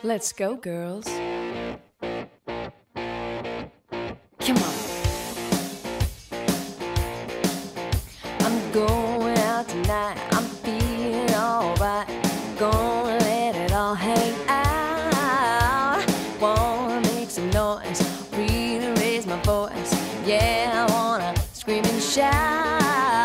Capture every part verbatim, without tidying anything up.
Let's go, girls. Come on. I'm going out tonight. I'm feeling alright. Gonna let it all hang out. Wanna make some noise, really raise my voice. Yeah, I wanna scream and shout.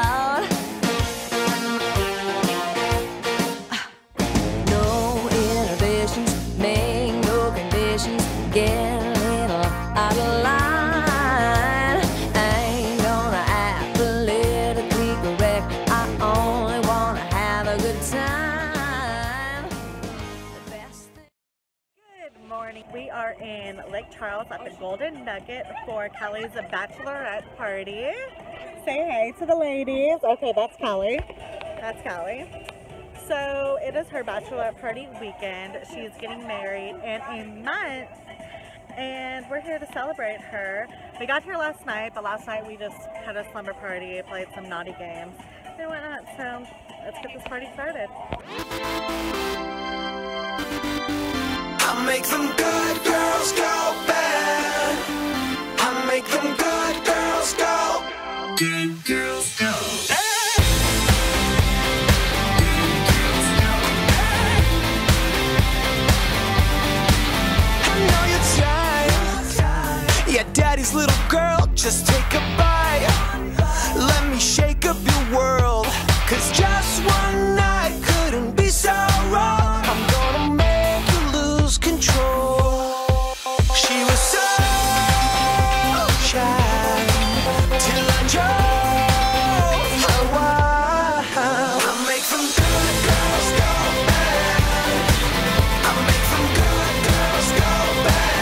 No inhibitions, make no conditions. Get a little out of line. I ain't gonna act politically correct. I only wanna have a good time. The best thing. Good morning. We are in Lake Charles at the Golden Nugget for Callie's Bachelorette party. Say hey to the ladies. Okay, that's Callie. That's Callie. So it is her bachelorette party weekend. She's getting married in a month, and we're here to celebrate her. We got here last night, but last night we just had a slumber party, played some naughty games, and whatnot. So let's get this party started. I make them good girls go bad. I make them good girls go. Good girls go. Yeah, daddy's little girl, just take a bite. Let me shake up your world, cause just one night couldn't be so wrong. I'm gonna make you lose control. She was so shy till I drove her wild. I make them good girls go bad. I make them good girls go bad.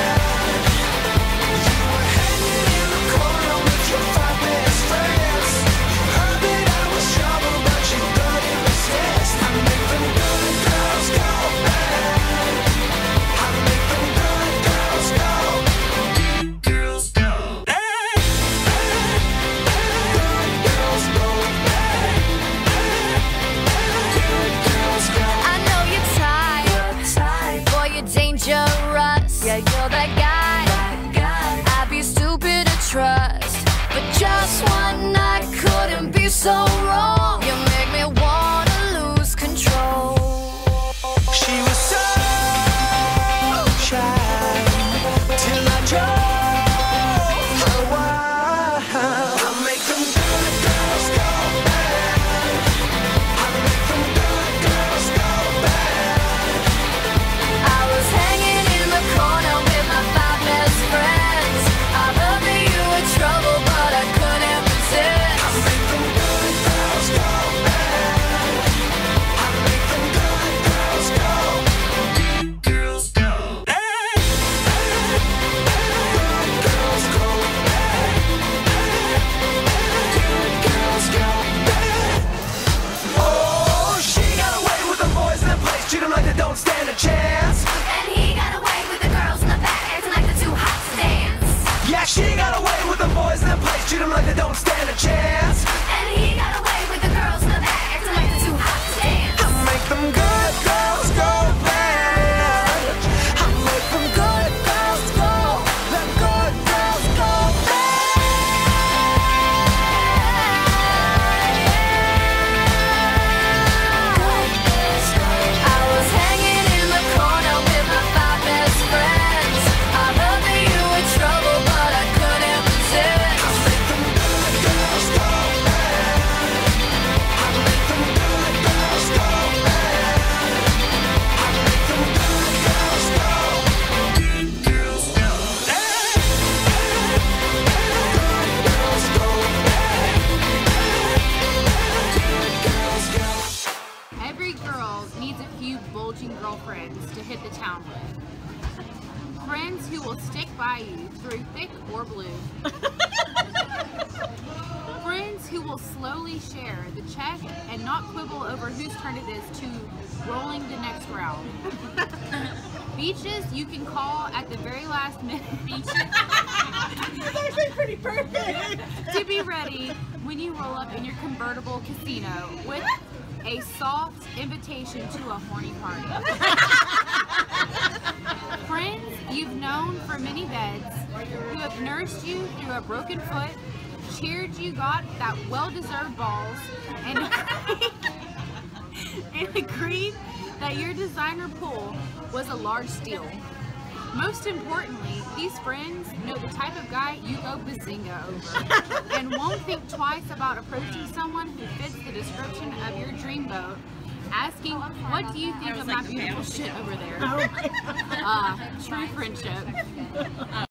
Yeah, you're that guy, that guy. I'd be stupid to trust, but just one night couldn't be so wrong. You make me wanna lose control. She was so shy till I drove her wild. I make them good girls go bad. I make them good girls go bad. I was hanging in the corner with my five best friends. I heard that you were trouble, but I couldn't resist. I make them good girls go bad. I make them good girls go. Good girls go bad. Good girls go bad. Good girls go bad. Oh, she got away with the boys in the place. Treat them like they don't stand a chance. And he got away with the girls in the back, acting like they're too hot to dance. Yeah, she got away with the boys in the place. Treat them like they don't stand a chance. And he got away with the girls in the back, acting like they're too hot to dance. I make them good girls go bad. I make them good girls go. Them good girls go bad. I was hanging in the corner with my five best friends. I heard that you were trouble, but I couldn't resist. I make them good girls go bad. I make them good girls go bad. I make them good girls go. Good girls go bad. Good girls go bad. Good girls go. Every girl needs a few bulging girlfriends to hit the town with. Friends who will stick by you through thick or blue. Friends who will slowly share the check and not quibble over whose turn it is to rolling the next round. Beaches you can call at the very last minute. Beaches. It's actually pretty perfect. To be ready when you roll up in your convertible casino with a soft invitation to a horny party. Friends you've known for many beds, who have nursed you through a broken foot, cheered you got that well-deserved balls, and agreed, and agreed that your designer pool was a large steal. Most importantly, these friends know the type of guy you go bazinga over and won't think twice about approaching someone who fits the description of your dream boat, asking, what do you think of my beautiful shit over there? Uh, true friendship.